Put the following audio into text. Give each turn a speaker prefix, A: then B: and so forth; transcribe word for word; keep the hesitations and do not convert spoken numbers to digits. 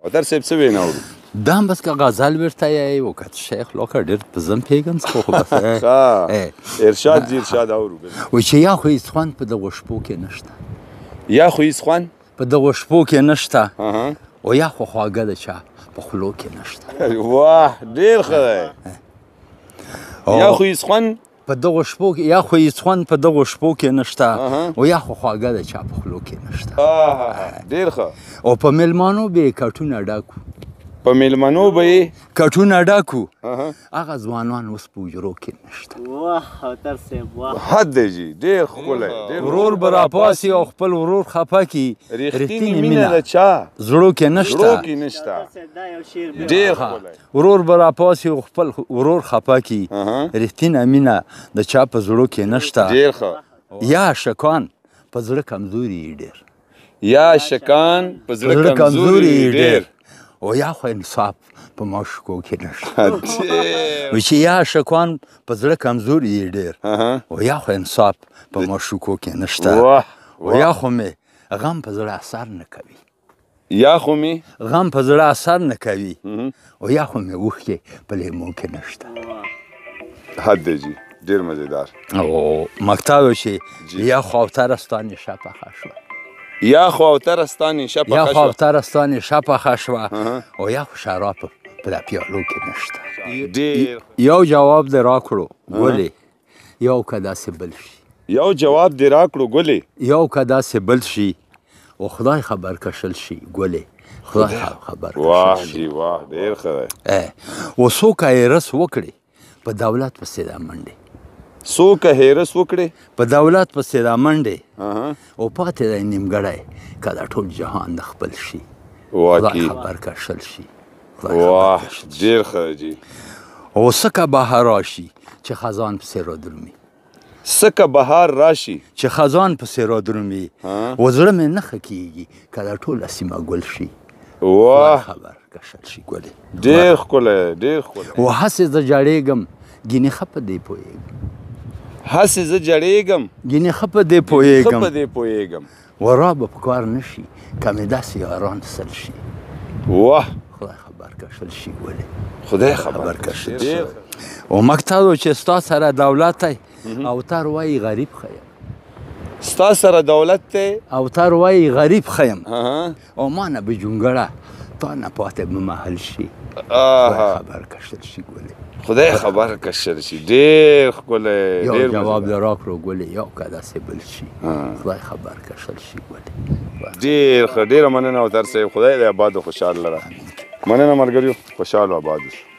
A: اوتر صاحب څه وینا اورو؟
B: دا هم بس که غزل ورته یې وکړ شیخ لوکه ډېر په زه هم پوهېږم څه خو بس
A: ښه ارشاد دي ارشاد اورو.
B: وایي چې یا خو هېڅ خوند په دغو شپو کې نشته،
A: یا خو هېڅ خوند
B: په دغو شپو کې نشته، او یا خو خواږه د چا په خولو کې نشته.
A: واه ډېر ښه دی. یا خو هېڅ خوند
B: په دغو شپو کې یا خو هېڅ خوند په دغو شپو کې نشته، او یا خو خواږه د چا په خولو کې نشته.
A: ډېر ښه.
B: او په میلمانو به یې کټونه ډک وو،
A: په میلمنو به یې
B: کټونه ډک وو، هغه ځوانان اوس په حجرو کې نشته.
C: واه اوتر صاحب واه
A: حد دی جي ډېر ښکلی.
B: ورور به راپاسي او خپل ورور خفه کړي،
A: رښتینې مینه د چا
B: زړو کې نشته،
A: زړو کې نشته.
C: دا یو شعر دی.
A: ډېر ښکلی.
B: ورور به راپاسي او خپل ورور خفه کړي، رښتینه مینه د چا په زړو کې نشته.
A: ډېر ښه.
B: یا شکان په زړه کمزوري یې ډېر،
A: یا شکان په زړه کمزوري یې ډېر،
B: او یا خو انصاف په معشوقو کې نشته. وایي چې یا شکان په زړه کمزوري یې ډېر، او یا خو انصاف په معشوقو کې نشته، او یا خو مې غم په زړه اثر نه کوي،
A: یا خو مې
B: غم په زړه اثر نه کوي، او یا خو مې اوښکې په لیمو کې نشته.
A: حد دی جي ډېر مزېدار.
B: او مکتب چې یا خو اوتره ستا نیشه پخه شوه،
A: یا خو اوتره ستا نیشه
B: یا
A: پخه
B: خو
A: شوه،
B: اوتره ستا نیشه پخه شوه، او یا خو شراب په دا پیالو کې نشته.
A: ډېر.
B: یو جواب دې راکړو ګلې، یو که داسې بل شي،
A: یو جواب دې راکړو ګلې،
B: یو که داسې بل شي، او خدای خبر کشل شي ګلې، خدای خبر
A: واه
B: کشل شي.
A: جي واه ډېر ښه دی.
B: او څوک هیرس وکړي په دولت پسې دا منډې،
A: څوک هیرس وکړي
B: په دولت پسې دا منډې، او پاتې دی نیمګړی که دا ټول جهان د خپل شي، خدای
A: واقعي.
B: خبر کشل شي.
A: واه ډېر ښه جي.
B: او څه که بهار راشي چې خزان پسې رادرومي،
A: څه که بهار راشي
B: چې خزان پسې رادرومي، و زړه مې نه ښه کېږي که دا ټوله سیمه ګل شي،
A: واه
B: خبر کشل شي ګلې.
A: ډېر ښکلی ډېر ښکلی.
B: و هسې زه جړېږم ګینې ښه په دې پوهېږم،
A: هسې زه جړېږم
B: ګینې ښه په دې
A: ښه په
B: پوهېږم،
A: دې پوهېږم.
B: و را به په کار نه شي که مې داسې یاران سل شي،
A: واه
B: خدای خبر کشل شي ګلې.
A: خدای خبر کشل شي.
B: او مکتب چې ستا سره دولت دی، اوتر وایي غریب ښیم،
A: ستا سره دولت دی،
B: اوتر وایي غریب ښیم، او ما نه به جونګړه تا نه پاتې به محل شي، خدای خبر کشل شي ګلې.
A: خدای خبر کشل شي. ډېر ښکلی.
B: یو جواب دې راکړو ګلې، یو که داسې بل شي، خدای خبر کشل شي ګلې.
A: ډېر ښه. ډېره مننه اوتر صاحب. خدای دې آباد او خوشحال لره. مننه ملګریو. خوشحال او آباد اوسئ.